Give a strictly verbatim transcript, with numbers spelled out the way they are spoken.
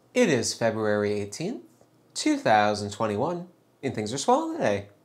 It is February eighteenth, two thousand twenty-one, and things are swell today.